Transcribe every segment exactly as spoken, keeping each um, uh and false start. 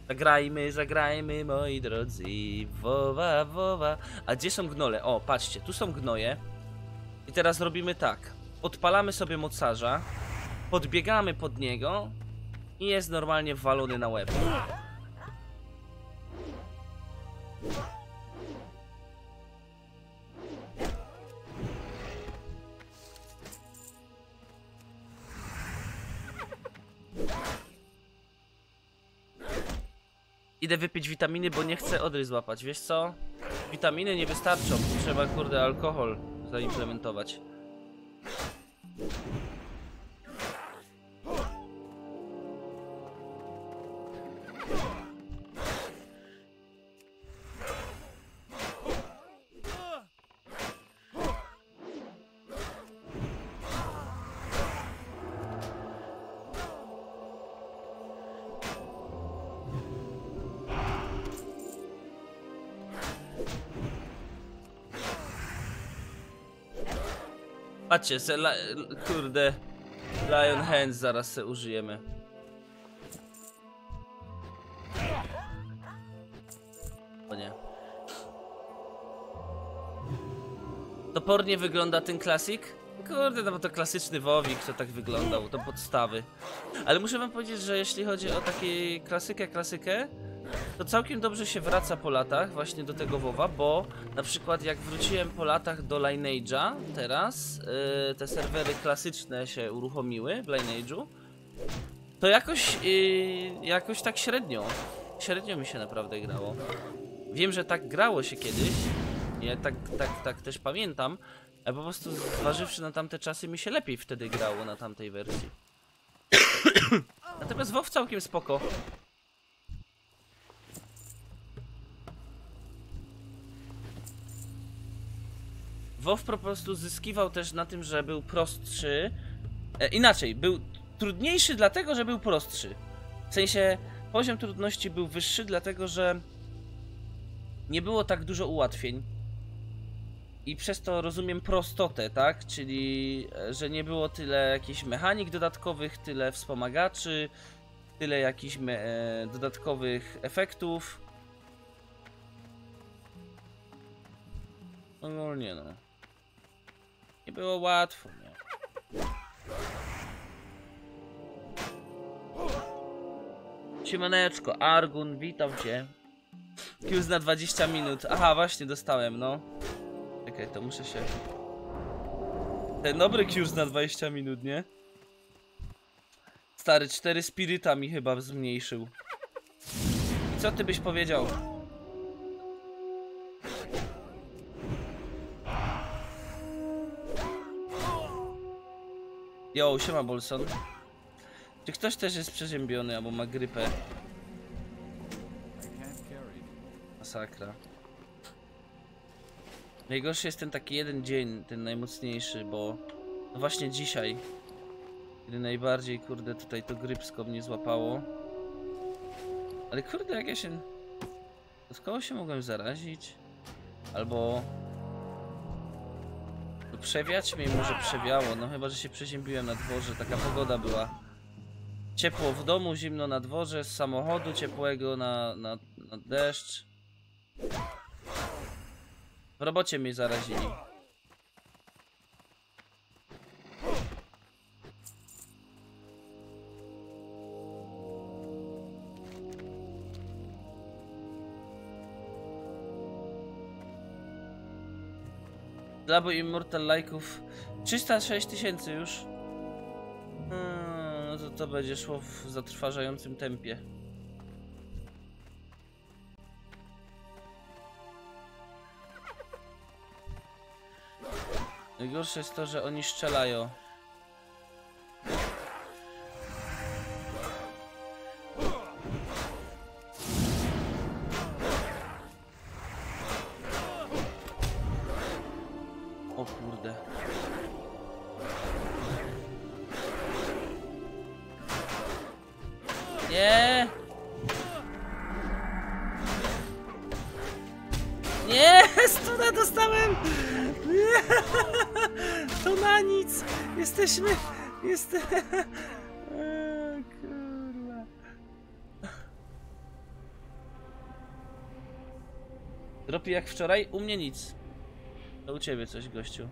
Zagrajmy, zagrajmy, moi drodzy. Wowa, wowa. A gdzie są gnole? O, patrzcie, tu są gnoje. I teraz robimy tak. Odpalamy sobie mocarza. Podbiegamy pod niego. I jest normalnie walony na łeb. Idę wypić witaminy, bo nie chcę odry złapać. Wiesz co? Witaminy nie wystarczą. Trzeba, kurde, alkohol zaimplementować. Patrzcie, se la, kurde, Lion Hands zaraz se użyjemy. O nie. Topornie wygląda ten klasik? Kurde, no bo to klasyczny WoWik, to tak wyglądał, to podstawy. Ale muszę wam powiedzieć, że jeśli chodzi o taki klasykę, klasykę, to całkiem dobrze się wraca po latach właśnie do tego WoWa, bo na przykład jak wróciłem po latach do Lineage'a teraz, yy, te serwery klasyczne się uruchomiły w Lineage'u, to jakoś, yy, jakoś tak średnio, średnio mi się naprawdę grało. Wiem, że tak grało się kiedyś, ja tak, tak, tak też pamiętam, ale po prostu zważywszy na tamte czasy mi się lepiej wtedy grało na tamtej wersji. Natomiast WoW całkiem spoko. WoW po prostu zyskiwał też na tym, że był prostszy. E, inaczej, był trudniejszy dlatego, że był prostszy. W sensie poziom trudności był wyższy, dlatego że nie było tak dużo ułatwień. I przez to rozumiem prostotę, tak? Czyli, że nie było tyle jakichś mechanik dodatkowych, tyle wspomagaczy, tyle jakichś e, dodatkowych efektów. Ogólnie no. Nie było łatwo, nie? Siemaneczko, Argun, witam cię. Q's na dwadzieścia minut. Aha, właśnie dostałem, no. Czekaj, to muszę się... Ten dobry Q's na dwadzieścia minut, nie? Stary, cztery spiryta mi chyba zmniejszył. I co ty byś powiedział? Yo, siema Bolson. Czy ktoś też jest przeziębiony albo ma grypę? Masakra. Najgorszy jest ten taki jeden dzień, ten najmocniejszy, bo no właśnie dzisiaj, kiedy najbardziej, kurde, tutaj to grypsko mnie złapało. Ale kurde, jak ja się... Od kogo się mogłem zarazić? Albo... No, przewiać mnie może przewiało, no chyba, że się przeziębiłem na dworze, taka pogoda była. Ciepło w domu, zimno na dworze, z samochodu ciepłego na, na, na deszcz. W robocie mnie zarazili. Zabój Immortal lajków trzysta sześć tysięcy już. Hmm, no to to będzie szło w zatrważającym tempie. Najgorsze jest to, że oni strzelają. O kurde. Nie! Nie! Stuna dostałem! Nie! To na nic! Jesteśmy... Jeste... Kurwa. Dropi jak wczoraj? U mnie nic. To u ciebie coś, gościu.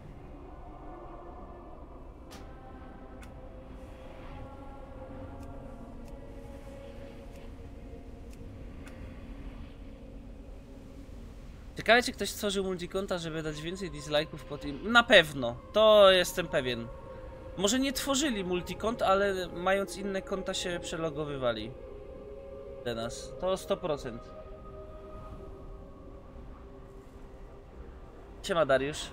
Ciekawe, czy ktoś stworzył multikonta, żeby dać więcej dislike'ów pod im. Na pewno, to jestem pewien. Może nie tworzyli multikont, ale mając inne konta się przelogowywali. Do nas. To sto procent. Siema, Dariusz.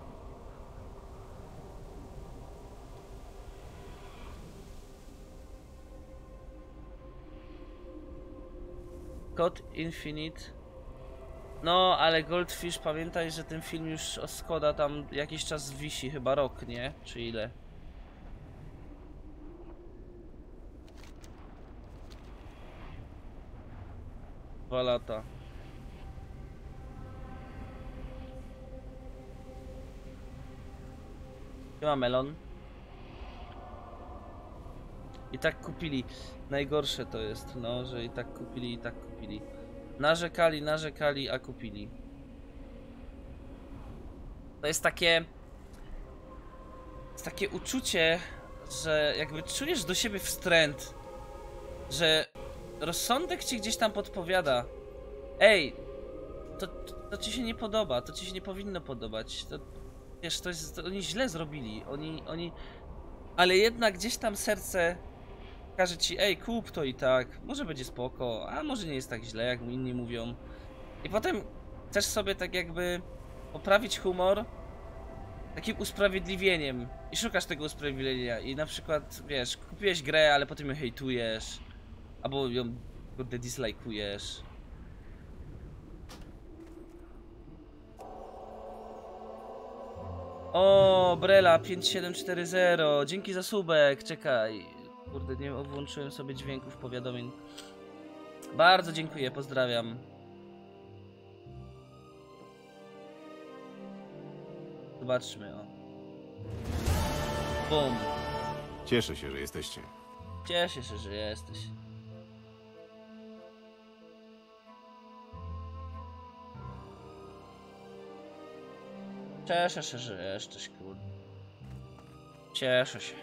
Code Infinite. No, ale Goldfish, pamiętaj, że ten film już o Skoda tam jakiś czas wisi, chyba rok, nie? Czy ile? Dwa lata. Nie ma melon. I tak kupili. Najgorsze to jest, no, że i tak kupili, i tak kupili. Narzekali, narzekali, a kupili. To jest takie... jest takie uczucie, że jakby czujesz do siebie wstręt. Że rozsądek ci gdzieś tam podpowiada. Ej, to, to, to ci się nie podoba, to ci się nie powinno podobać. To, wiesz, to jest, to oni źle zrobili, oni, oni... Ale jednak gdzieś tam serce każe ci, ej, kup to i tak, może będzie spoko, a może nie jest tak źle, jak inni mówią. I potem chcesz sobie tak jakby poprawić humor takim usprawiedliwieniem. I szukasz tego usprawiedliwienia i na przykład, wiesz, kupiłeś grę, ale potem ją hejtujesz. Albo ją, kurde, dislike'ujesz. O, Brela pięć siedem cztery zero, dzięki za subek, czekaj. Kurde, nie włączyłem sobie dźwięków powiadomień. Bardzo dziękuję, pozdrawiam. Zobaczmy, o. Bum. Cieszę się, że jesteście. Cieszę się, że jesteś. Cieszę się, że jesteś, kurde. Cieszę się.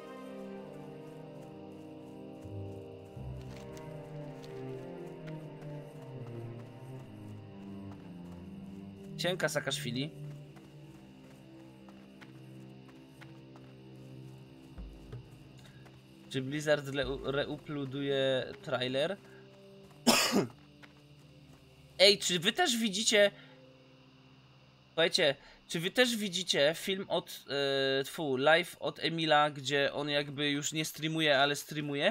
Siemka, Saakaszwili. Czy Blizzard reuploaduje trailer? Ej, czy wy też widzicie... Słuchajcie, czy wy też widzicie film od... Yy, tfu, live od Emila, gdzie on jakby już nie streamuje, ale streamuje?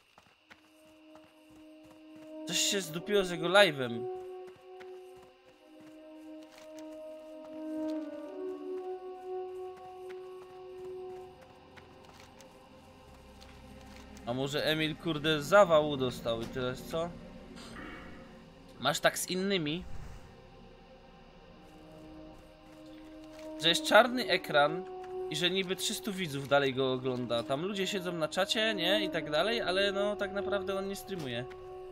Coś się zdupiło z jego live'em. A może Emil, kurde, zawału dostał i teraz co? Masz tak z innymi? Że jest czarny ekran i że niby trzystu widzów dalej go ogląda. Tam ludzie siedzą na czacie, nie? I tak dalej, ale no tak naprawdę on nie streamuje.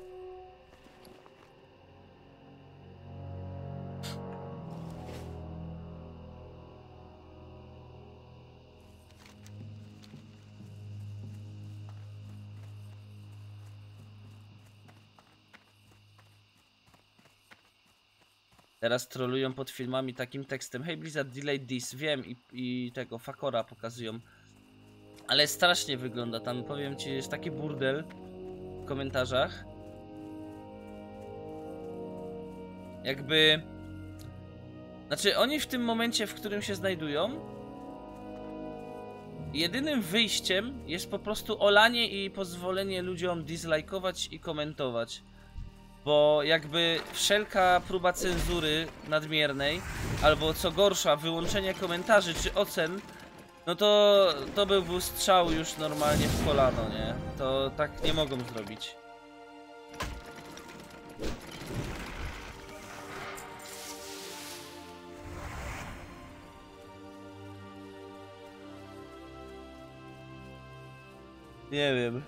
Teraz trolują pod filmami takim tekstem: hey Blizzard, delayed this, wiem, i, i tego Fakora pokazują. Ale strasznie wygląda tam, powiem ci, jest taki burdel w komentarzach. Jakby... Znaczy oni w tym momencie, w którym się znajdują, jedynym wyjściem jest po prostu olanie i pozwolenie ludziom dislajkować i komentować. Bo jakby wszelka próba cenzury nadmiernej, albo co gorsza, wyłączenie komentarzy czy ocen, no to to by był strzał już normalnie w kolano, nie? To tak nie mogą zrobić. Nie wiem.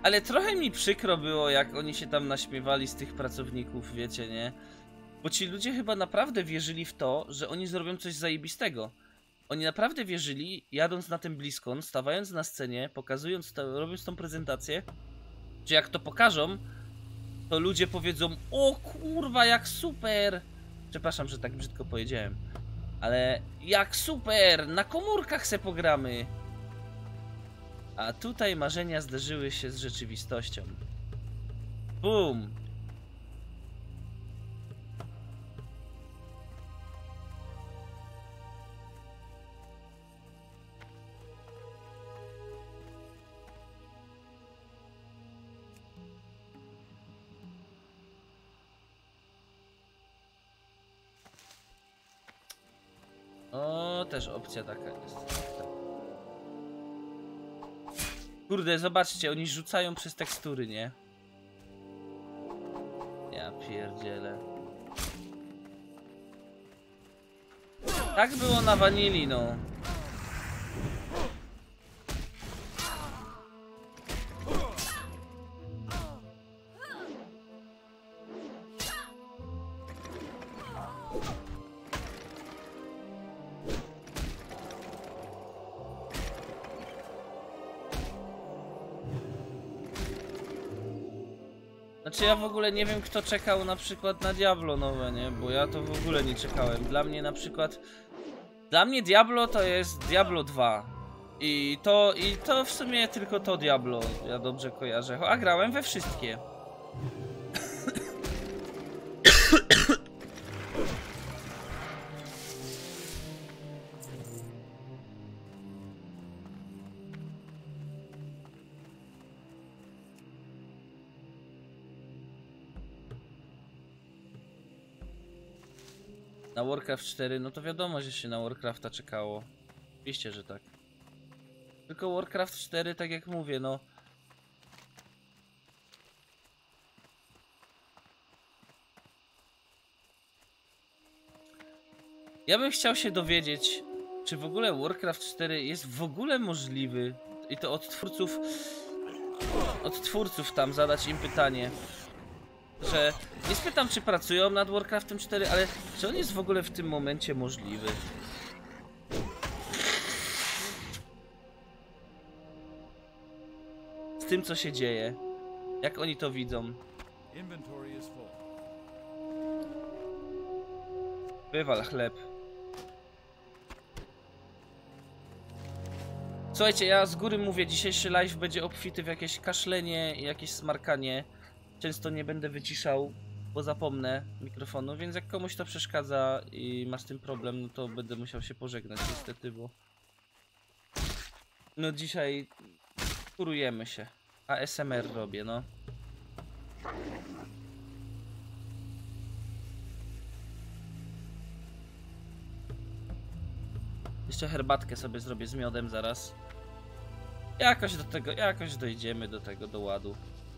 Ale trochę mi przykro było, jak oni się tam naśmiewali z tych pracowników, wiecie, nie? Bo ci ludzie chyba naprawdę wierzyli w to, że oni zrobią coś zajebistego. Oni naprawdę wierzyli, jadąc na ten BlizzCon, stawając na scenie, pokazując to, robiąc tą prezentację, że jak to pokażą, to ludzie powiedzą: o kurwa, jak super! Przepraszam, że tak brzydko powiedziałem. Ale jak super! Na komórkach se pogramy! A tutaj marzenia zderzyły się z rzeczywistością. Bum! O, też opcja taka jest. Kurde, zobaczcie, oni rzucają przez tekstury, nie? Ja pierdzielę. Tak było na wanili, no. Znaczy ja w ogóle nie wiem, kto czekał na przykład na Diablo nowe, nie? Bo ja to w ogóle nie czekałem. Dla mnie na przykład... Dla mnie Diablo to jest Diablo dwa. I to, i to w sumie tylko to Diablo, ja dobrze kojarzę. A grałem we wszystkie. Na Warcraft cztery, no to wiadomo, że się na Warcrafta czekało. Oczywiście, że tak. Tylko Warcraft cztery, tak jak mówię, no... Ja bym chciał się dowiedzieć, czy w ogóle Warcraft cztery jest w ogóle możliwy. I to od twórców... Od twórców tam zadać im pytanie. Że nie spytam, czy pracują nad Warcraftem cztery, ale czy on jest w ogóle w tym momencie możliwy? Z tym, co się dzieje. Jak oni to widzą? Wywal chleb. Słuchajcie, ja z góry mówię, dzisiejszy live będzie obfity w jakieś kaszlenie i jakieś smarkanie. Często nie będę wyciszał, bo zapomnę mikrofonu, więc jak komuś to przeszkadza i ma z tym problem, no to będę musiał się pożegnać niestety, bo... No dzisiaj... kurujemy się. A S M R robię, no. Jeszcze herbatkę sobie zrobię z miodem zaraz. Jakoś do tego, jakoś dojdziemy do tego, do ładu.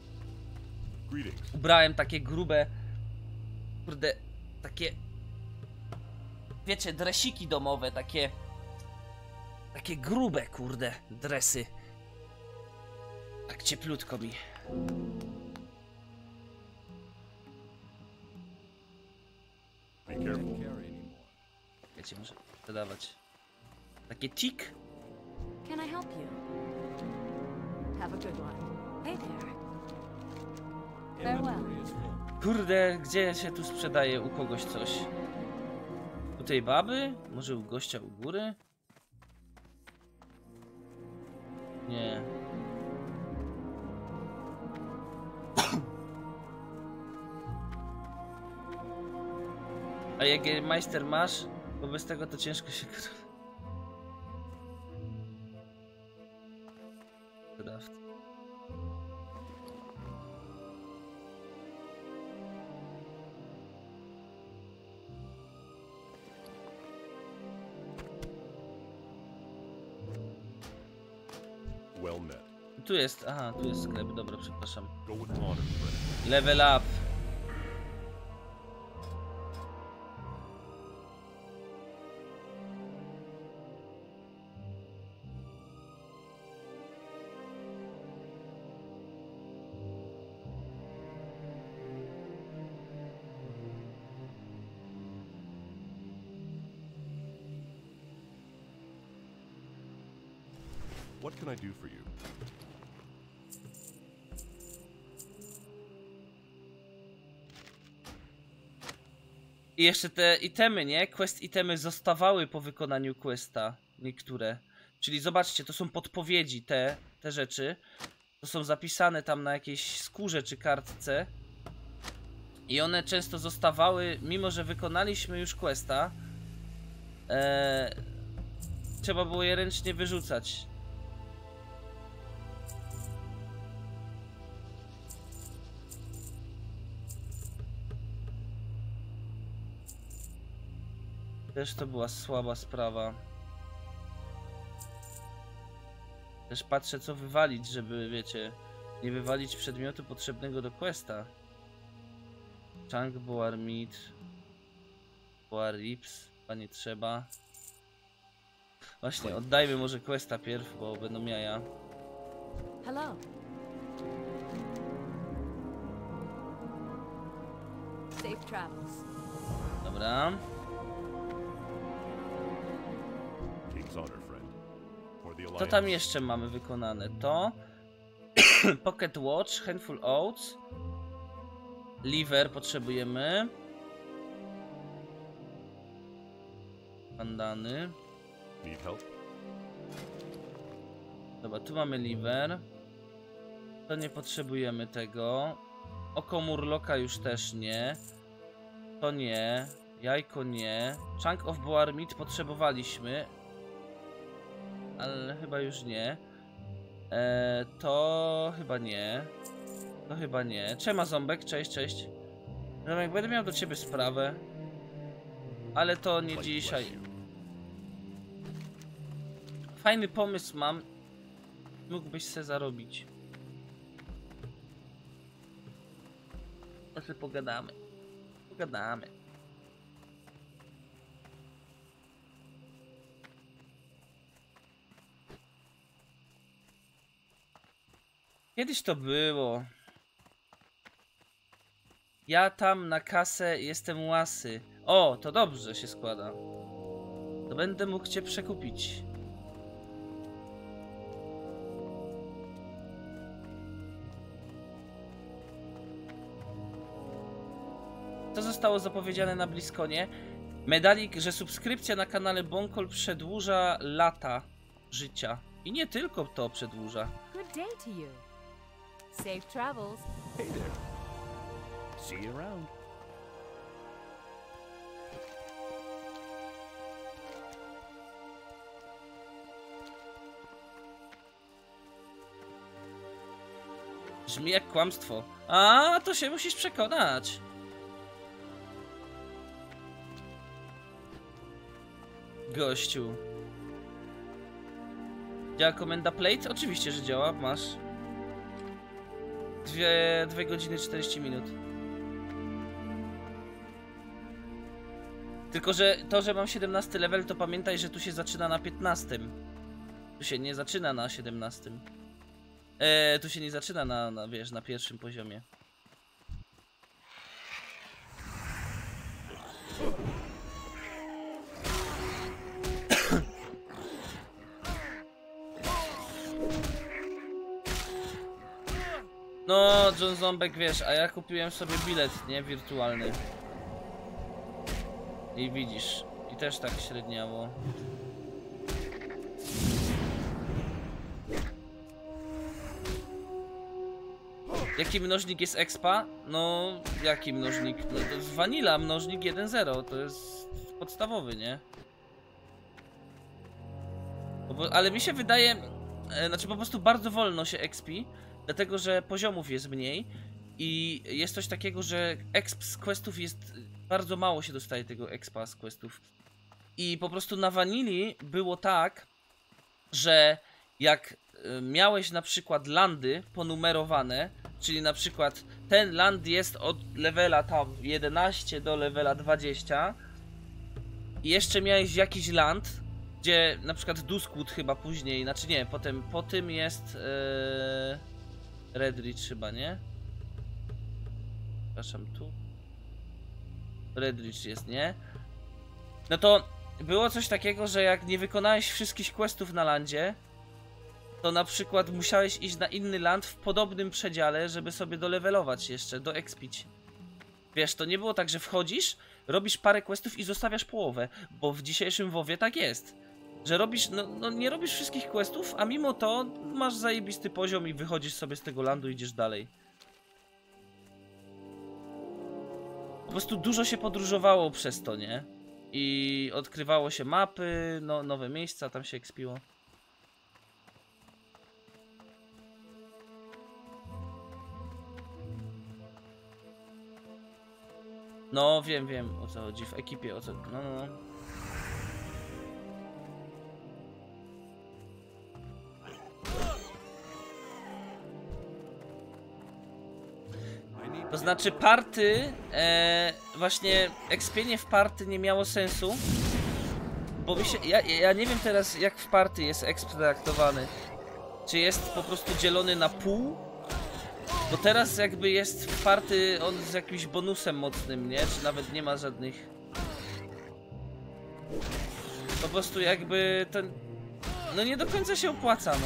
Ubrałem takie grube, kurde, takie, wiecie, dresiki domowe, takie, takie grube, kurde, dresy. Tak cieplutko mi. Wiecie, muszę dodawać. Takie tik. Can I help you? Have a good one. Hey there. Farewell. Kurde, gdzie się tu sprzedaje u kogoś coś? U tej baby? Może u gościa u góry? Nie. A jak majster masz, bo bez tego to ciężko się gra. Craft. Well met. Tu jest, aha, tu jest sklep, dobra, przepraszam. Go with honor, friend. Level up. What can I do for you? I jeszcze te itemy, nie? Quest itemy zostawały po wykonaniu questa. Niektóre. Czyli zobaczcie, to są podpowiedzi, te, te rzeczy. To są zapisane tam na jakiejś skórze czy kartce. I one często zostawały, mimo że wykonaliśmy już questa. Eee, trzeba było je ręcznie wyrzucać. Też to była słaba sprawa. Też patrzę, co wywalić, żeby, wiecie, nie wywalić przedmiotu potrzebnego do questa. Chunk, Boar Meat, Boar Rips, chyba nie trzeba. Właśnie, oddajmy może questa pierw, bo będą jaja. Hello. Safe travels. Dobra. King's honor, friend. For the Co Alliance. tam jeszcze mamy wykonane? To Pocket Watch, Handful Oats, Liver potrzebujemy, bandany. Need help? Dobra, tu mamy liver. To nie potrzebujemy tego. Oko Murloka już też nie. To nie. Jajko nie. Chunk of Boar Meat potrzebowaliśmy. Ale chyba już nie. Eee, to chyba nie. To chyba nie. Czema Ząbek? Cześć, cześć. Ząbek, będę miał do ciebie sprawę. Ale to nie Light dzisiaj. bless you. Fajny pomysł mam. Mógłbyś se zarobić. To sobie pogadamy. Pogadamy. Kiedyś to było. Ja tam na kasę jestem łasy. O, to dobrze się składa. To będę mógł cię przekupić. Co zostało zapowiedziane na BlizzConie? Medalik, że subskrypcja na kanale Bonkol przedłuża lata życia. I nie tylko to przedłuża. Good day to you. Safe travels. Hey there. See you around. Brzmi jak kłamstwo. A, to się musisz przekonać. Gościu. Działa komenda plate? Oczywiście, że działa. Masz. Dwie, dwie godziny czterdzieści minut. Tylko, że to, że mam siedemnasty level, to pamiętaj, że tu się zaczyna na piętnastym. Tu się nie zaczyna na siedemnastym. Eee, tu się nie zaczyna na, na, wiesz, na pierwszym poziomie. No, John Ząbek, wiesz, a ja kupiłem sobie bilet, nie? Wirtualny. I widzisz. I też tak średniało. Jaki mnożnik jest expa? No, jaki mnożnik? No to jest vanilla, mnożnik jeden zero. To jest podstawowy, nie? No bo, ale mi się wydaje... E, znaczy po prostu bardzo wolno się expi. Dlatego, że poziomów jest mniej. I jest coś takiego, że exp z questów jest... Bardzo mało się dostaje tego expa z questów. I po prostu na wanili było tak, że jak miałeś na przykład landy ponumerowane, czyli na przykład ten land jest od levela tam jedenaście do levela dwadzieścia i jeszcze miałeś jakiś land, gdzie na przykład Duskwood chyba później, znaczy nie, potem po tym jest ee, Redridge chyba, nie? Przepraszam, tu Redridge jest, nie? No to było coś takiego, że jak nie wykonałeś wszystkich questów na landzie, to na przykład musiałeś iść na inny land w podobnym przedziale, żeby sobie dolevelować jeszcze, doexpić. Wiesz, to nie było tak, że wchodzisz, robisz parę questów i zostawiasz połowę, bo w dzisiejszym WoWie tak jest. Że robisz, no, no nie robisz wszystkich questów, a mimo to masz zajebisty poziom i wychodzisz sobie z tego landu i idziesz dalej. Po prostu dużo się podróżowało przez to, nie? I odkrywało się mapy, no, nowe miejsca, tam się ekspiło. No, wiem, wiem o co chodzi, w ekipie o co... No, no, no. To znaczy party, e, właśnie ekspienie w party nie miało sensu. Bo mi się, ja, ja nie wiem teraz jak w party jest exp traktowany. Czy jest po prostu dzielony na pół? Bo teraz jakby jest w party on z jakimś bonusem mocnym, nie? Czy nawet nie ma żadnych. Po prostu jakby ten... No nie do końca się opłaca, no.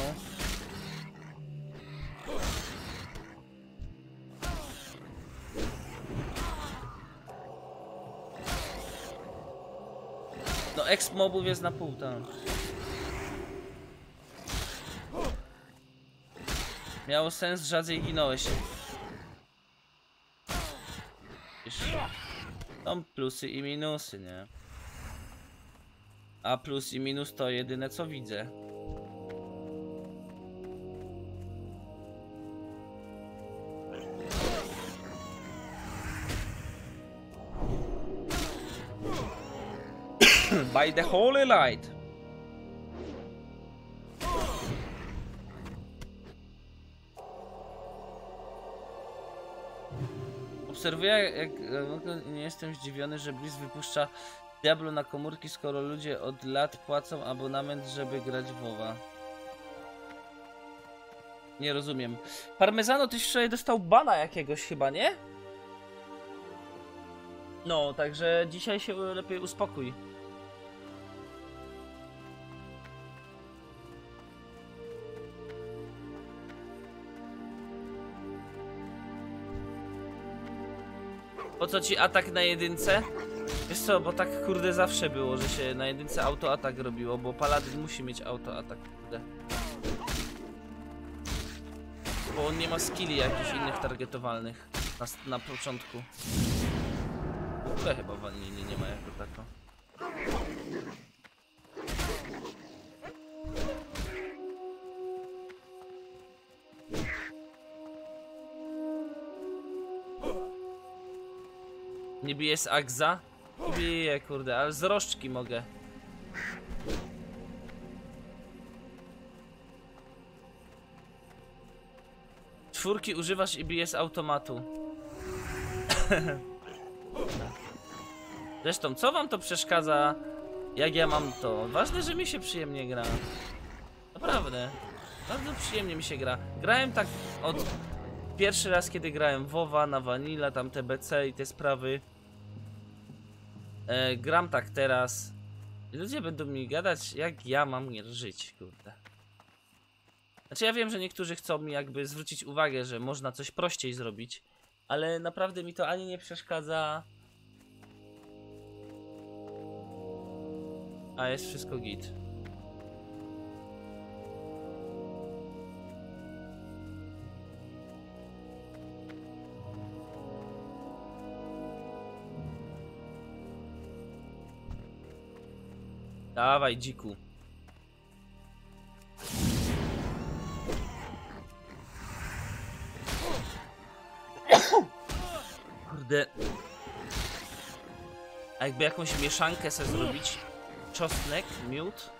No exp mobów jest na pół, tam. Miało sens, rzadziej ginąłeś. Są plusy i minusy, nie? A plus i minus to jedyne co widzę. By the holy light. Obserwuję, jak nie jestem zdziwiony, że Blizz wypuszcza Diablo na komórki, skoro ludzie od lat płacą abonament, żeby grać w WoWa. Nie rozumiem. Parmezano, tyś wczoraj dostał bana jakiegoś chyba, nie? No, także dzisiaj się lepiej uspokój. Po co ci atak na jedynce? Wiesz co, bo tak kurde zawsze było, że się na jedynce autoatak robiło, bo paladyn musi mieć autoatak, kurde. Bo on nie ma skilli jakichś innych targetowalnych na, na początku. W ogóle chyba wanilii nie ma jako tako. Nie bije z Agza? Nie bije, kurde, ale z rożczki mogę. Czwórki używasz i bije z automatu. Zresztą, co wam to przeszkadza, jak ja mam to? Ważne, że mi się przyjemnie gra. Naprawdę. Bardzo przyjemnie mi się gra. Grałem tak od... Pierwszy raz, kiedy grałem WoWa na Vanilla, tam T B C i te sprawy. E, gram tak teraz. I ludzie będą mi gadać, jak ja mam żyć, kurde. Znaczy ja wiem, że niektórzy chcą mi jakby zwrócić uwagę, że można coś prościej zrobić. Ale naprawdę mi to ani nie przeszkadza. A jest wszystko git. Dawaj, dziku. Kurde. A jakby jakąś mieszankę sobie zrobić? Czosnek, miód.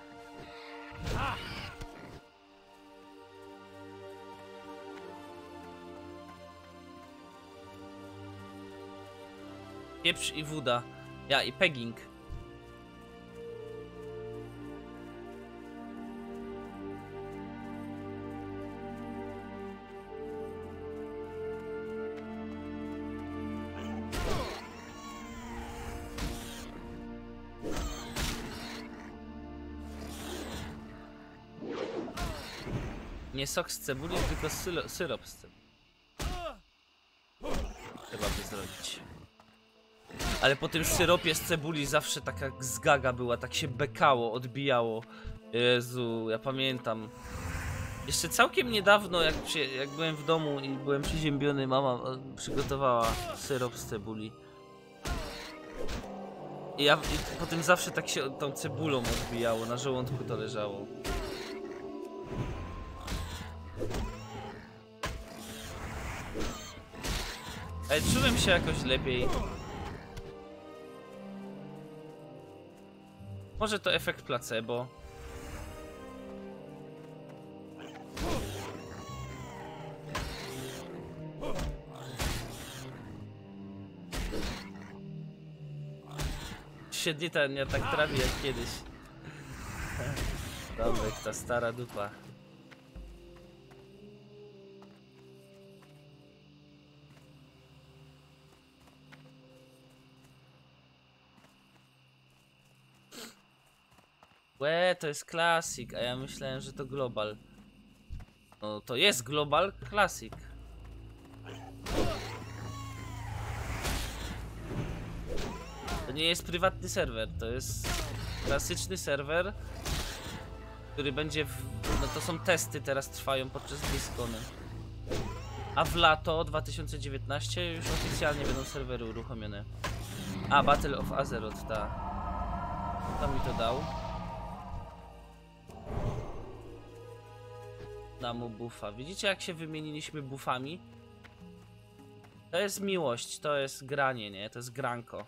Pieprz i woda. Ja i pegging. Nie sok z cebuli, tylko sylo, syrop z cebuli. Chyba by zrobić. Ale po tym syropie z cebuli zawsze taka zgaga była, tak się bekało, odbijało. Jezu, ja pamiętam. Jeszcze całkiem niedawno, jak, przy, jak byłem w domu i byłem przeziębiony, mama przygotowała syrop z cebuli. I ja i potem zawsze tak się tą cebulą odbijało, na żołądku to leżało. Ale czułem się jakoś lepiej. Może to efekt placebo. Siedni ten, ja tak trawi jak kiedyś. Dobry, ta stara dupa. Łe, to jest Classic, a ja myślałem, że to Global. No to jest Global Classic. To nie jest prywatny serwer, to jest klasyczny serwer, który będzie w... No to są testy, teraz trwają podczas BlizzConu. A w lato dwa tysiące dziewiętnaście już oficjalnie będą serwery uruchomione. A, Battle of Azeroth, ta. Kto mi to dał? Da mu buffa. Widzicie, jak się wymieniliśmy buffami? To jest miłość, to jest granie, nie? To jest granko.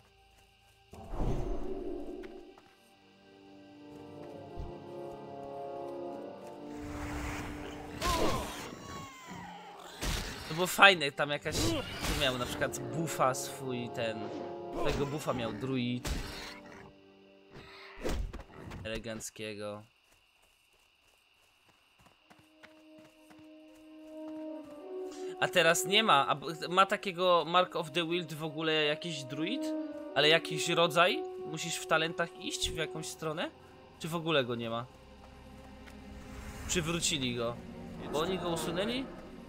To było fajne, tam jakaś... Tu miał na przykład buffa swój, ten... Tego buffa miał druid. Eleganckiego. A teraz nie ma. A ma takiego Mark of the Wild w ogóle jakiś druid? Ale jakiś rodzaj? Musisz w talentach iść w jakąś stronę? Czy w ogóle go nie ma? Przywrócili go. Bo oni go usunęli?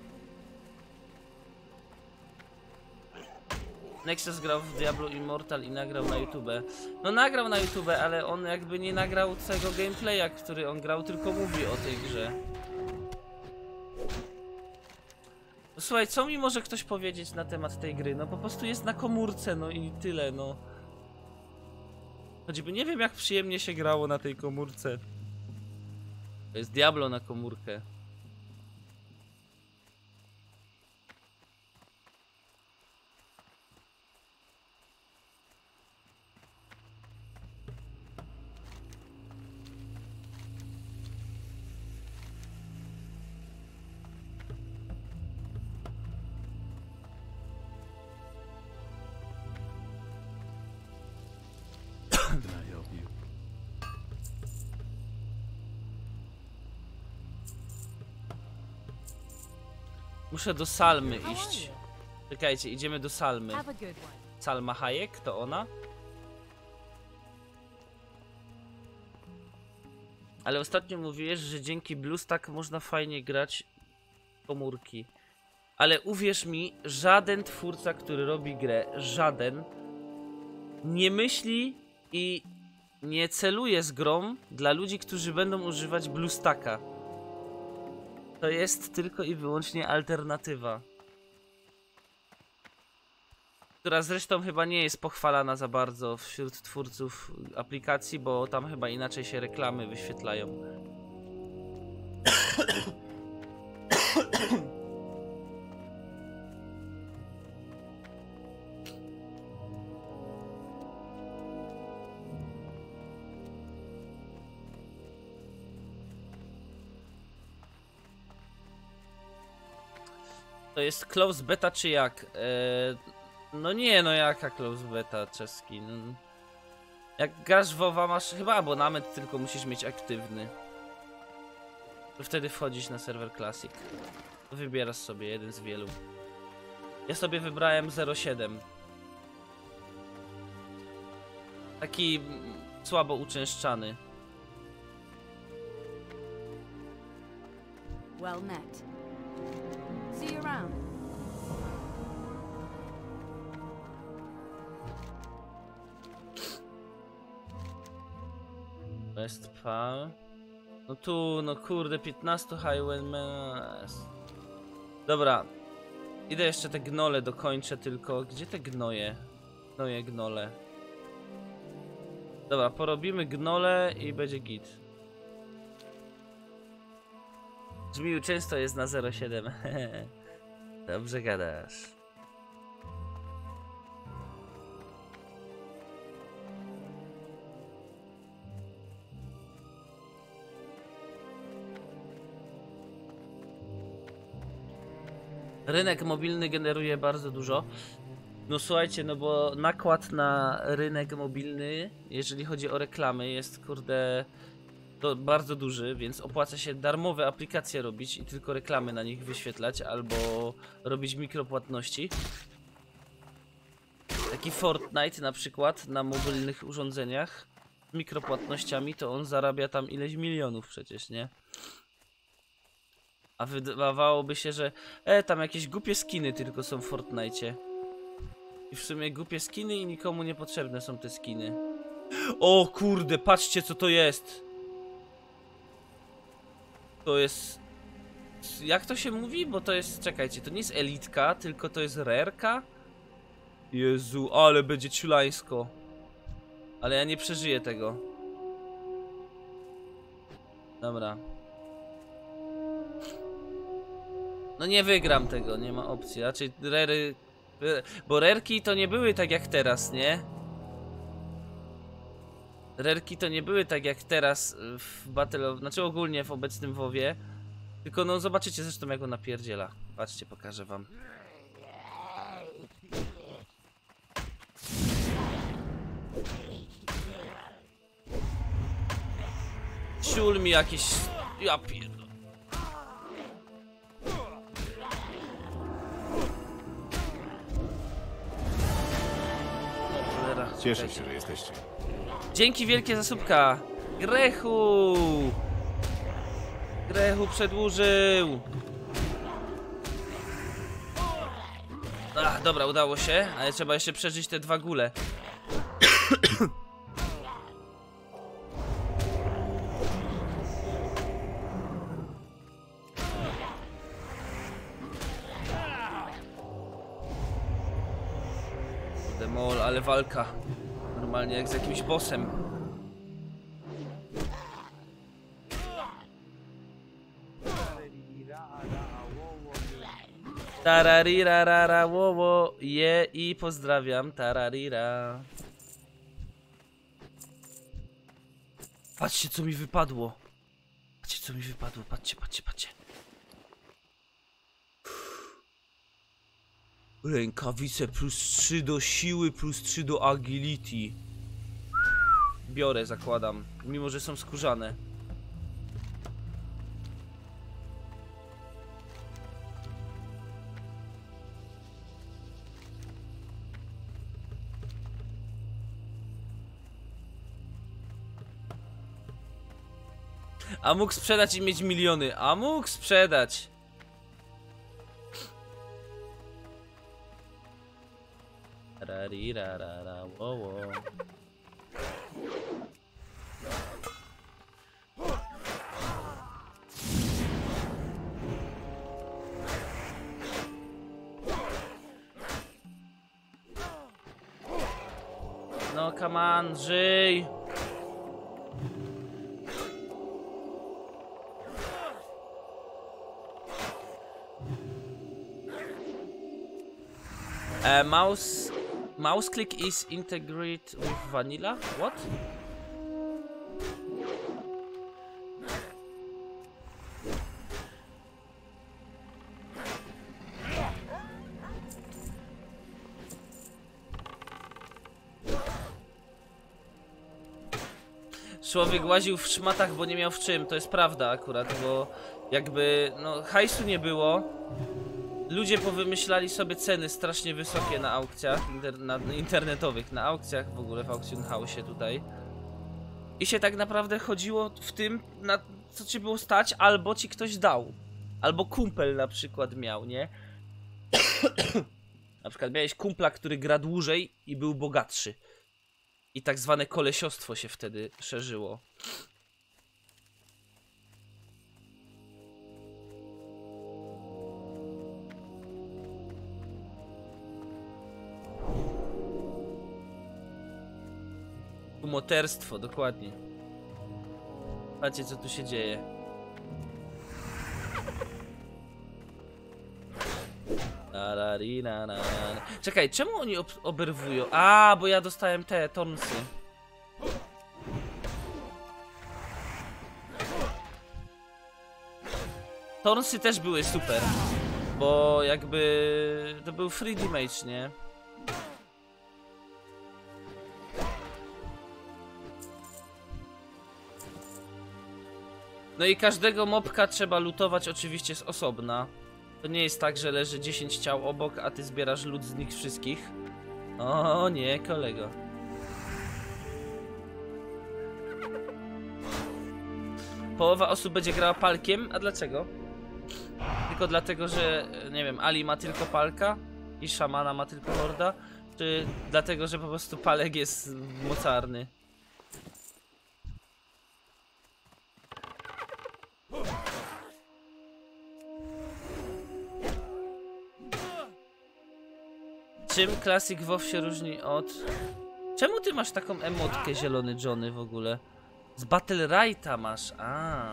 Nexus grał w Diablo Immortal i nagrał na YouTube. No nagrał na YouTube, ale on jakby nie nagrał całego gameplaya, który on grał, tylko mówi o tej grze. No słuchaj, co mi może ktoś powiedzieć na temat tej gry? No po prostu jest na komórce, no i tyle, no. Choćby nie wiem, jak przyjemnie się grało na tej komórce. To jest Diablo na komórkę. Muszę do Salmy iść. Czekajcie, idziemy do Salmy. Have a good one. Salma Hayek, to ona? Ale ostatnio mówiłeś, że dzięki BlueStack można fajnie grać komórki. Ale uwierz mi, żaden twórca, który robi grę, żaden, nie myśli i nie celuje z grą dla ludzi, którzy będą używać BlueStacka. To jest tylko i wyłącznie alternatywa. Która zresztą chyba nie jest pochwalana za bardzo wśród twórców aplikacji, bo tam chyba inaczej się reklamy wyświetlają. To jest close beta czy jak? Eee, no nie, no jaka close beta czeski? No, jak grasz w WoWa masz chyba abonament, tylko musisz mieć aktywny. To wtedy wchodzisz na serwer Classic. Wybierasz sobie jeden z wielu. Ja sobie wybrałem zero siedem. Taki słabo uczęszczany. Well met. See you around. Westfall. No tu, no kurde, piętnaście Highwaymen. Dobra. Idę jeszcze te gnole dokończę tylko. Gdzie te gnoje? Gnoje, gnole. Dobra, porobimy gnole i będzie git. Żmiju często jest na zero siedem. Dobrze gadasz. Rynek mobilny generuje bardzo dużo. No słuchajcie, no bo nakład na rynek mobilny, jeżeli chodzi o reklamy, jest kurde to bardzo duży, więc opłaca się darmowe aplikacje robić i tylko reklamy na nich wyświetlać, albo robić mikropłatności. Taki Fortnite na przykład na mobilnych urządzeniach z mikropłatnościami, to on zarabia tam ileś milionów przecież, nie? A wydawałoby się, że e, tam jakieś głupie skiny tylko są w Fortnite. I w sumie głupie skiny i nikomu niepotrzebne są te skiny. O kurde, patrzcie co to jest. To jest... Jak to się mówi? Bo to jest... Czekajcie, to nie jest elitka, tylko to jest rarka. Jezu, ale będzie ciulańsko. Ale ja nie przeżyję tego. Dobra. No nie wygram tego, nie ma opcji. Raczej rery... Bo rerki to nie były tak jak teraz, nie? Rerki to nie były tak jak teraz w Battle of... Znaczy ogólnie w obecnym WoWie. Tylko no zobaczycie zresztą jak go napierdziela. Patrzcie, pokażę wam. Ciul mi jakieś... Ja pierdolę. Cieszę się, że jesteście. Dzięki wielkie za subka. Grechu! Grechu przedłużył. Ach, dobra, udało się, ale trzeba jeszcze przeżyć te dwa góle. Demol, ale walka. Normalnie jak z jakimś bossem. Tararira rara wowo je i pozdrawiam tararira. Patrzcie co mi wypadło. Patrzcie co mi wypadło, patrzcie, patrzcie, patrzcie. Rękawice plus trzy do siły, plus trzy do agility. Biorę, zakładam, mimo że są skórzane. A mógł sprzedać i mieć miliony. A mógł sprzedać. Rarirarara, wo, wo. No come on, żyj. Uh, mouse mouse click is integrated with vanilla. What? Człowiek łaził w szmatach, bo nie miał w czym. To jest prawda akurat, bo jakby no hajsu nie było. Ludzie powymyślali sobie ceny strasznie wysokie na aukcjach inter na, internetowych, na aukcjach w ogóle, w Auction House tutaj. I się tak naprawdę chodziło w tym, na co ci było stać, albo ci ktoś dał. Albo kumpel na przykład miał, nie? Na przykład miałeś kumpla, który gra dłużej i był bogatszy. I tak zwane kolesiostwo się wtedy szerzyło. Kumoterstwo, dokładnie. Patrzcie, co tu się dzieje. Czekaj, czemu oni ob oberwują? A, bo ja dostałem te tonsy. Tonsy też były super. Bo jakby to był free damage, nie? No i każdego mobka trzeba lutować oczywiście z osobna. To nie jest tak, że leży dziesięć ciał obok, a ty zbierasz lód z nich wszystkich. O nie, kolego. Połowa osób będzie grała palkiem, a dlaczego? Tylko dlatego, że, nie wiem, Ali ma tylko palka i szamana ma tylko lorda? Czy dlatego, że po prostu palek jest mocarny? Czym Classic WoW się różni od... Czemu ty masz taką emotkę, zielony Johnny, w ogóle? Z Battle Righta masz, a.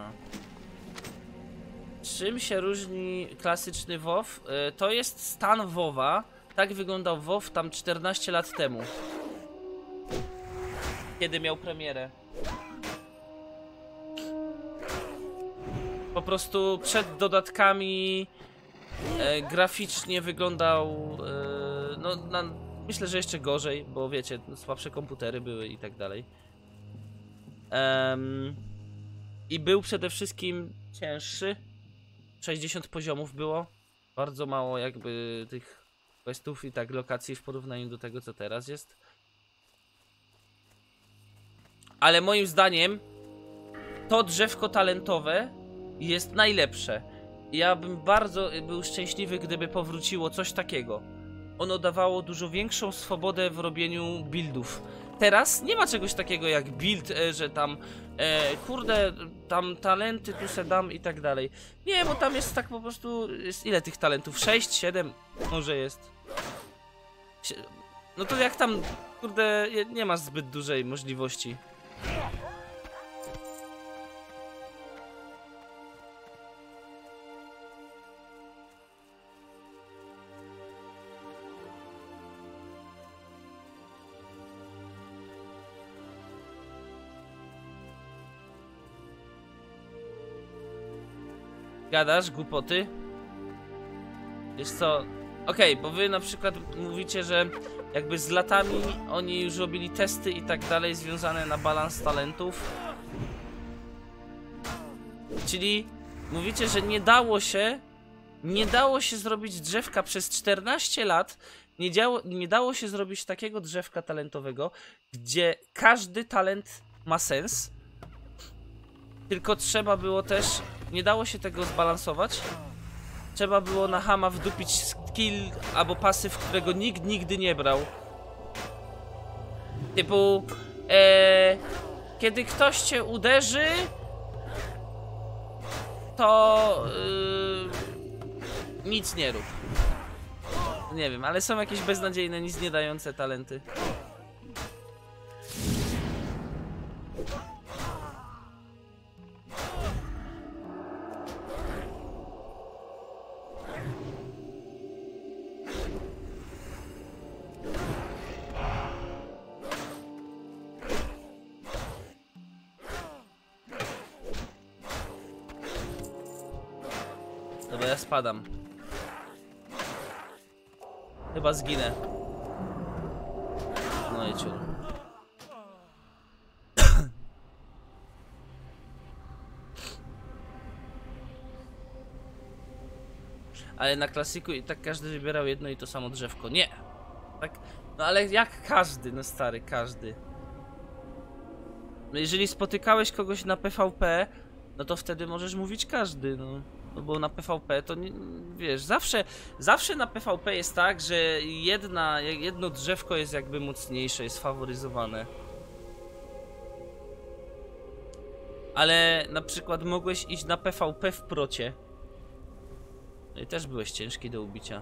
Czym się różni klasyczny WoW? Yy, to jest stan WoWa. Tak wyglądał WoW tam czternaście lat temu. Kiedy miał premierę. Po prostu przed dodatkami e, graficznie wyglądał e, no na, myślę, że jeszcze gorzej, bo wiecie, słabsze komputery były i tak dalej. Um, I był przede wszystkim cięższy. sześćdziesiąt poziomów było. Bardzo mało jakby tych questów i tak lokacji w porównaniu do tego, co teraz jest. Ale moim zdaniem to drzewko talentowe jest najlepsze. Ja bym bardzo był szczęśliwy, gdyby powróciło coś takiego. Ono dawało dużo większą swobodę w robieniu buildów. Teraz nie ma czegoś takiego jak build, e, że tam e, kurde, tam talenty tu se dam i tak dalej. Nie, bo tam jest tak po prostu, jest ile tych talentów? sześć, siedem może jest. No to jak tam, kurde, nie ma zbyt dużej możliwości. Gadasz głupoty? Wiesz co? Okej, okay, bo wy na przykład mówicie, że jakby z latami oni już robili testy i tak dalej związane na balans talentów. Czyli mówicie, że nie dało się nie dało się zrobić drzewka przez czternaście lat. Nie, działo, nie dało się zrobić takiego drzewka talentowego, gdzie każdy talent ma sens. Tylko trzeba było też, nie dało się tego zbalansować. Trzeba było na chama wdupić skill albo pasyw, którego nikt nigdy nie brał. Typu, e, kiedy ktoś cię uderzy, to e, nic nie rób. Nie wiem, ale są jakieś beznadziejne, nic nie dające talenty. Dobra, ja spadam. Chyba zginę. No i ciur. Ale na klasiku i tak każdy wybierał jedno i to samo drzewko. Nie! Tak? No ale jak każdy, no stary, każdy. No jeżeli spotykałeś kogoś na P V P, no to wtedy możesz mówić każdy, no. No bo na P V P to nie, wiesz, zawsze, zawsze na P V P jest tak, że jedna, jedno drzewko jest jakby mocniejsze, jest faworyzowane. Ale na przykład mogłeś iść na P V P w procie. No i też byłeś ciężki do ubicia.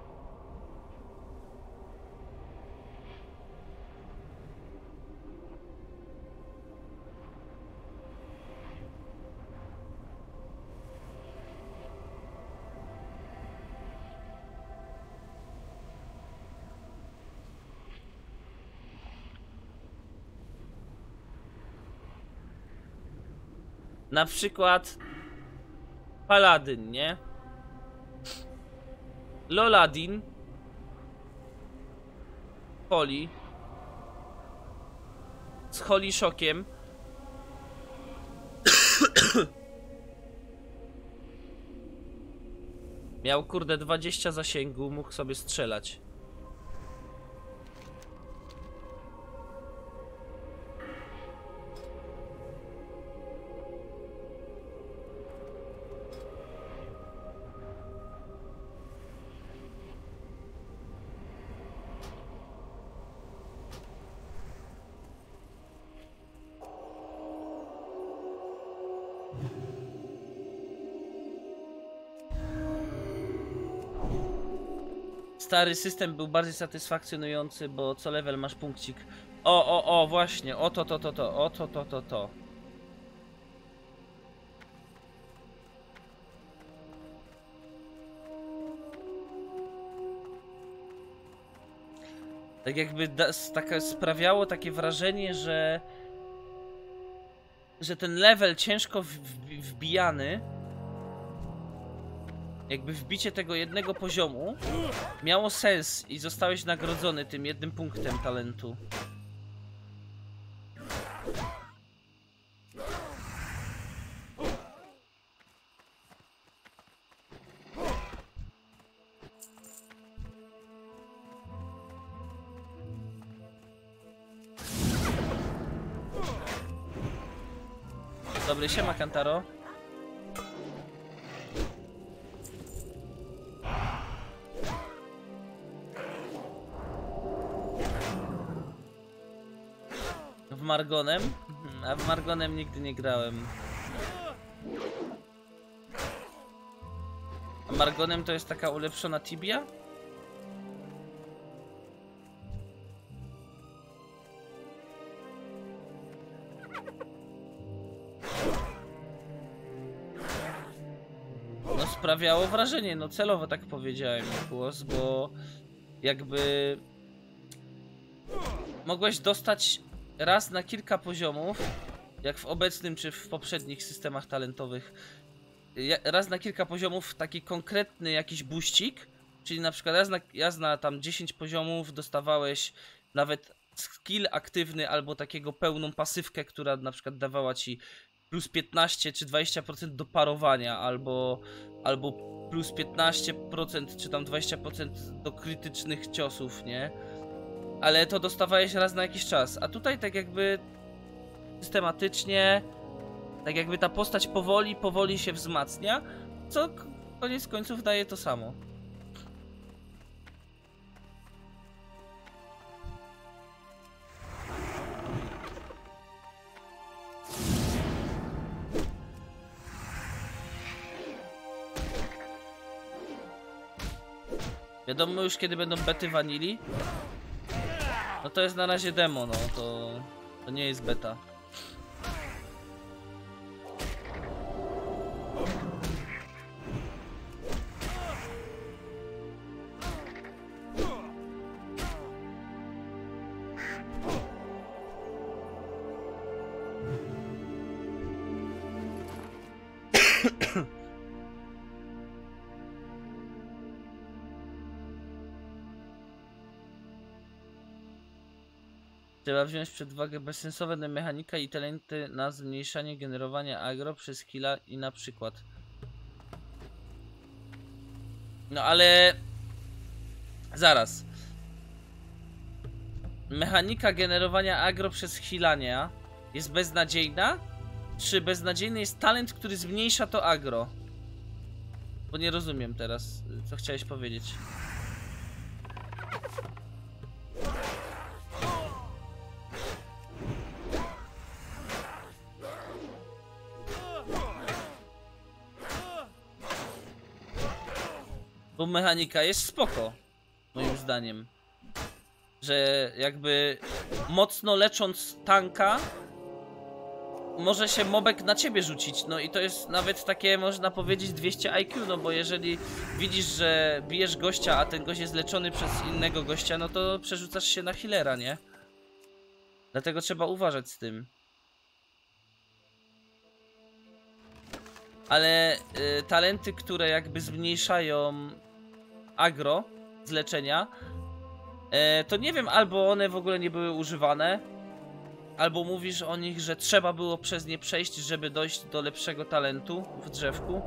Na przykład Paladyn, nie? Loladin, Holi z Holy Shockiem miał kurde dwadzieścia zasięgu, mógł sobie strzelać. Stary system był bardziej satysfakcjonujący, bo co level masz punkcik. O, o, o, właśnie, o to, to, to, to, o to, to, to, to. Tak jakby da, taka sprawiało takie wrażenie, że że ten level ciężko w, w, wbijany, jakby wbicie tego jednego poziomu miało sens i zostałeś nagrodzony tym jednym punktem talentu. Dobry, siema Kantaro. W Margonem? A w Margonem nigdy nie grałem. A Margonem to jest taka ulepszona Tibia? No sprawiało wrażenie, no celowo tak powiedziałem głos, bo jakby mogłeś dostać raz na kilka poziomów, jak w obecnym czy w poprzednich systemach talentowych, raz na kilka poziomów taki konkretny jakiś buścik, czyli na przykład raz na, raz na tam dziesięć poziomów dostawałeś nawet skill aktywny albo takiego pełną pasywkę, która na przykład dawała ci plus piętnaście czy dwadzieścia procent do parowania, albo, albo plus piętnaście procent czy tam dwadzieścia procent do krytycznych ciosów, nie? Ale to dostawałeś raz na jakiś czas, a tutaj tak jakby systematycznie, tak jakby ta postać powoli, powoli się wzmacnia, co koniec końców daje to samo. Wiadomo już kiedy będą bety wanili. No to jest na razie demo, no to, to nie jest beta. Trzeba wziąć przed uwagę bezsensowne mechanika i talenty na zmniejszanie generowania agro przez killa i na przykład. No ale... Zaraz. Mechanika generowania agro przez healania jest beznadziejna? Czy beznadziejny jest talent, który zmniejsza to agro? Bo nie rozumiem teraz, co chciałeś powiedzieć. Bo mechanika jest spoko, moim zdaniem. Że jakby mocno lecząc tanka, może się mobek na ciebie rzucić, no i to jest nawet takie, można powiedzieć, dwieście I Q, no bo jeżeli widzisz, że bijesz gościa, a ten gość jest leczony przez innego gościa, no to przerzucasz się na healera, nie? Dlatego trzeba uważać z tym. Ale y, talenty, które jakby zmniejszają agro z leczenia, y, to nie wiem, albo one w ogóle nie były używane, albo mówisz o nich, że trzeba było przez nie przejść, żeby dojść do lepszego talentu w drzewku.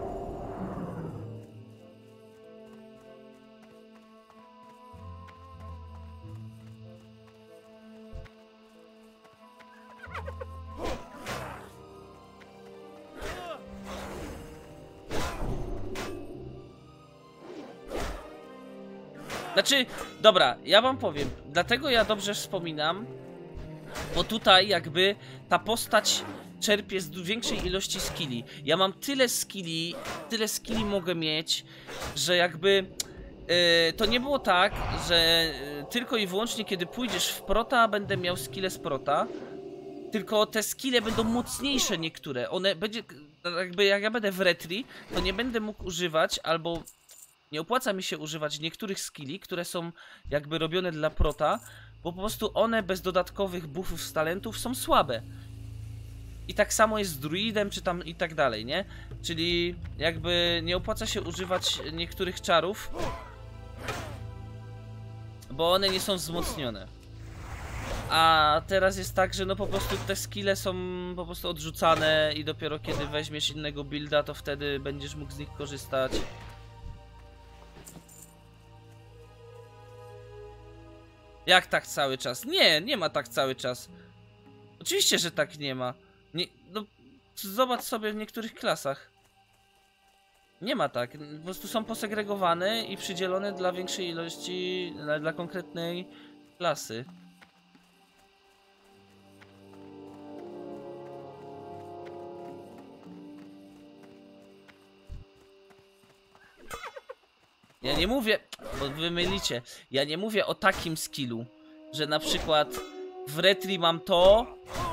Znaczy, dobra, ja wam powiem, dlatego ja dobrze wspominam, bo tutaj jakby ta postać czerpie z większej ilości skilli. Ja mam tyle skilli, tyle skilli mogę mieć, że jakby yy, to nie było tak, że yy, tylko i wyłącznie kiedy pójdziesz w prota, będę miał skille z prota. Tylko te skille będą mocniejsze niektóre. One będzie, jakby jak ja będę w retri, to nie będę mógł używać, albo nie opłaca mi się używać niektórych skilli, które są jakby robione dla prota, bo po prostu one bez dodatkowych buffów z talentów są słabe. I tak samo jest z druidem, czy tam i tak dalej, nie? Czyli jakby nie opłaca się używać niektórych czarów, bo one nie są wzmocnione. A teraz jest tak, że no po prostu te skille są po prostu odrzucane i dopiero kiedy weźmiesz innego builda, to wtedy będziesz mógł z nich korzystać. Jak tak cały czas? Nie, nie ma tak cały czas. Oczywiście, że tak nie ma. Nie, no, zobacz sobie w niektórych klasach. Nie ma tak. Po prostu są posegregowane i przydzielone dla większej ilości, dla, dla konkretnej klasy. Ja nie mówię, bo wy mylicie, ja nie mówię o takim skillu, że na przykład w retri mam to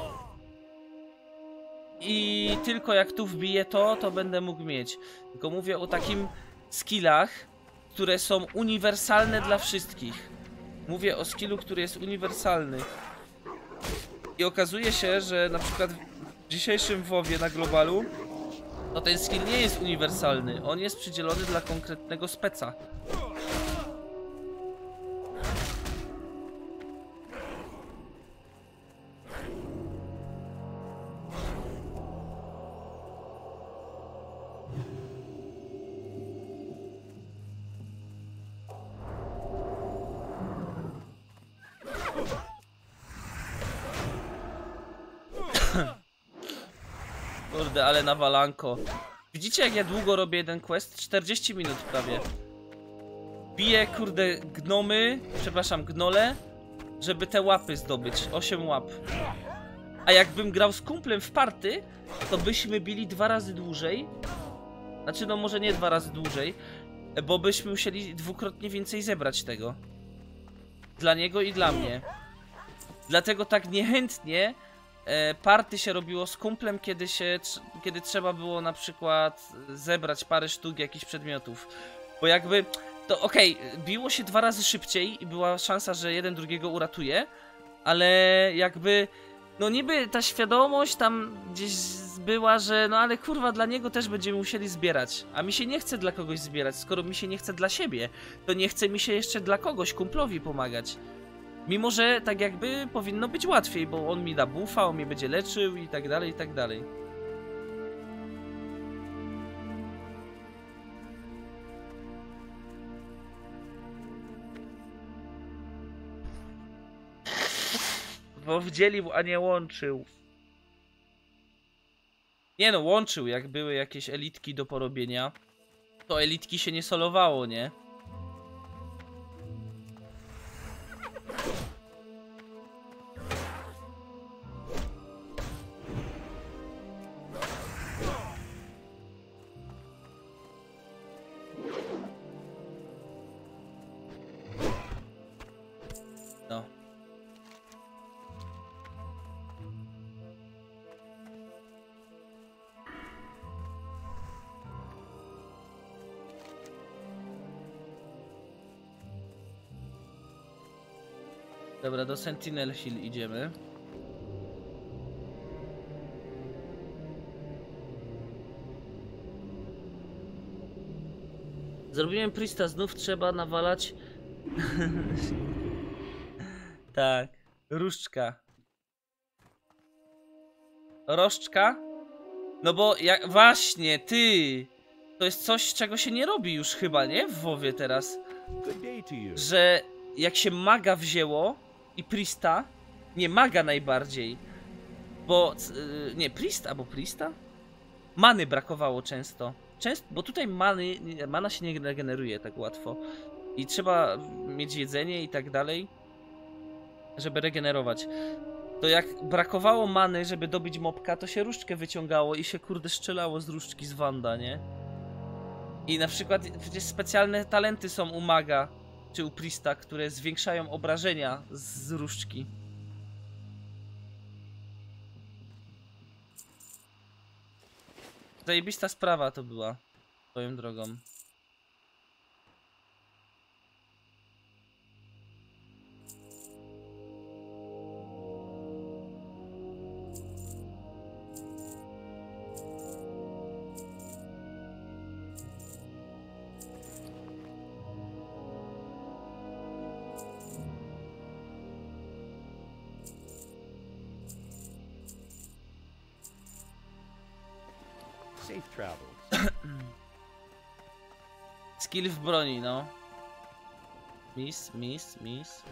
i tylko jak tu wbiję to, to będę mógł mieć. Tylko mówię o takim skillach, które są uniwersalne dla wszystkich. Mówię o skillu, który jest uniwersalny. I okazuje się, że na przykład w dzisiejszym WoWie na globalu to ten skill nie jest uniwersalny, on jest przydzielony dla konkretnego speca. Kurde, ale nawalanko. Widzicie, jak ja długo robię jeden quest? czterdzieści minut prawie. Biję, kurde, gnomy, przepraszam, gnole, żeby te łapy zdobyć. osiem łap. A jakbym grał z kumplem w party, to byśmy bili dwa razy dłużej. Znaczy, no może nie dwa razy dłużej, bo byśmy musieli dwukrotnie więcej zebrać tego. Dla niego i dla mnie. Dlatego tak niechętnie e, party się robiło z kumplem, kiedy się, kiedy trzeba było na przykład zebrać parę sztuk jakichś przedmiotów. Bo jakby, to okej, okay, biło się dwa razy szybciej i była szansa, że jeden drugiego uratuje, ale jakby, no niby ta świadomość tam gdzieś była, że no ale kurwa, dla niego też będziemy musieli zbierać. A mi się nie chce dla kogoś zbierać, skoro mi się nie chce dla siebie, to nie chce mi się jeszcze dla kogoś, kumplowi pomagać. Mimo, że tak jakby powinno być łatwiej, bo on mi da buffa, on mnie będzie leczył i tak dalej, i tak dalej. Bo wdzielił, a nie łączył. Nie no, łączył, jak były jakieś elitki do porobienia. to elitki się nie solowało, nie? No. Dobra, do Sentinel Hill idziemy. Zrobiłem Priesta, znów trzeba nawalać. Tak, różdżka. Rożdżka? No bo jak właśnie, ty! To jest coś, czego się nie robi już chyba, nie? W WoWie teraz. Good day to you. Że jak się maga wzięło i Priesta, nie maga najbardziej, bo yy, nie, Priest albo Priesta? Many brakowało często. Często, bo tutaj many, mana się nie regeneruje tak łatwo. I trzeba mieć jedzenie i tak dalej, żeby regenerować. To jak brakowało many, żeby dobić mopka, to się różdżkę wyciągało i się kurde strzelało z różdżki z Wanda, nie? I na przykład przecież specjalne talenty są u maga czy u Priesta, które zwiększają obrażenia z różdżki. Zajebista sprawa to była, swoją drogą. Safe travels. Skill w broni, no. Miss, miss, miss.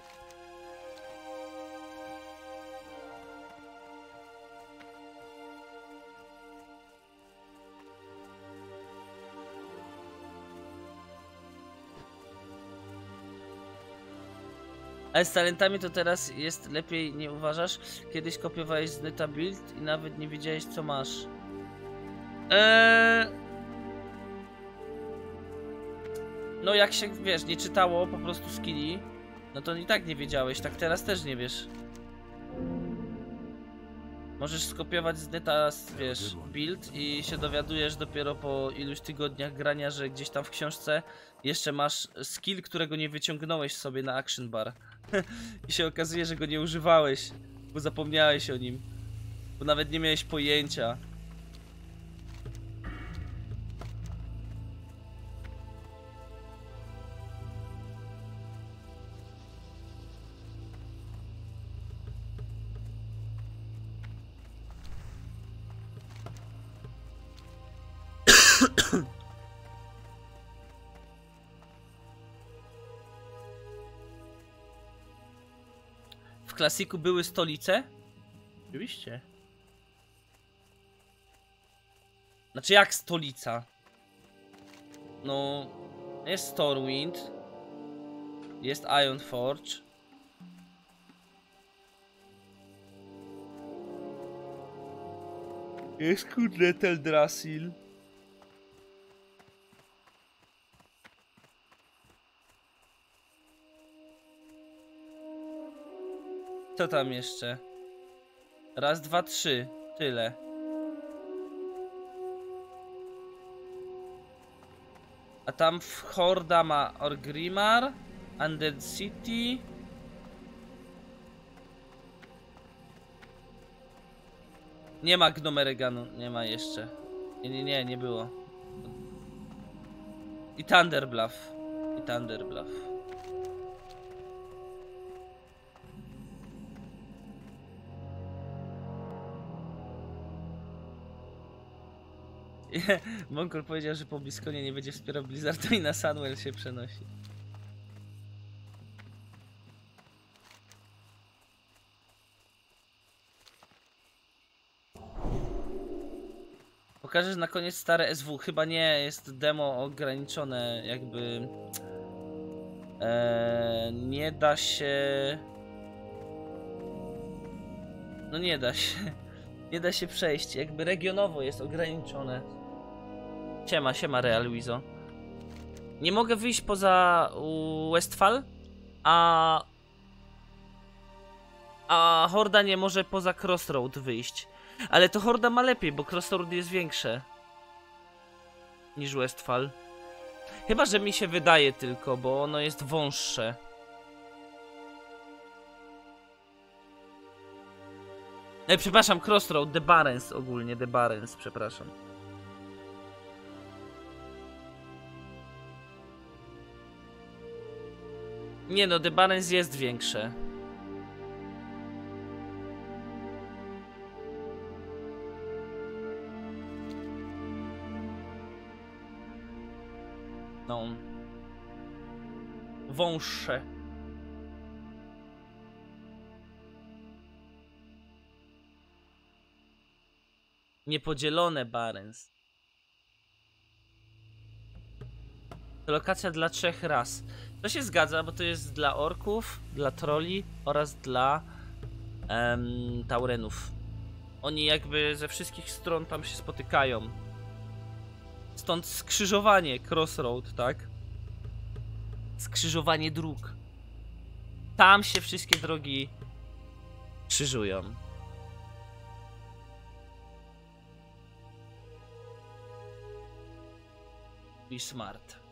Ale z talentami to teraz jest lepiej, nie uważasz? Kiedyś kopiowałeś z neta build i nawet nie wiedziałeś co masz. Eee... No jak się, wiesz, nie czytało po prostu skilli, no to i tak nie wiedziałeś, tak teraz też nie wiesz. Możesz skopiować z neta, wiesz, build i się dowiadujesz dopiero po iluś tygodniach grania, że gdzieś tam w książce jeszcze masz skill, którego nie wyciągnąłeś sobie na action bar. I się okazuje, że go nie używałeś, bo zapomniałeś o nim, bo nawet nie miałeś pojęcia. W klasiku były stolice? Oczywiście. Znaczy jak stolica? No... Jest Stormwind. Jest Ironforge. Jest kurde Teldrassil. Co tam jeszcze? Raz, dwa, trzy. Tyle. A tam w Horda ma Orgrimmar, Undead City. Nie ma Gnomereganu, nie ma jeszcze. Nie, nie, nie, nie było. I Thunderbluff. I Thunderbluff. Monkol powiedział, że po Bliskonie nie będzie wspierał Blizzarda i na Sunwell się przenosi. Pokażesz na koniec stare S W. Chyba nie, jest demo ograniczone, jakby... Eee, nie da się... No nie da się. Nie da się przejść, jakby regionowo jest ograniczone. Siema, siema Real Luizo. Nie mogę wyjść poza Westfall, a... A Horda nie może poza Crossroad wyjść. Ale to Horda ma lepiej, bo Crossroad jest większe niż Westfall. Chyba, że mi się wydaje tylko, bo ono jest wąższe. E, przepraszam, Crossroad, The Barrens ogólnie, The Barrens, przepraszam. Nie no, The Barrens jest większe. No. Wąższe. Niepodzielone Barrens. To lokacja dla trzech ras. To się zgadza, bo to jest dla orków, dla trolli oraz dla em, taurenów. Oni jakby ze wszystkich stron tam się spotykają. Stąd skrzyżowanie, crossroad, tak? Skrzyżowanie dróg. Tam się wszystkie drogi krzyżują. Be smart.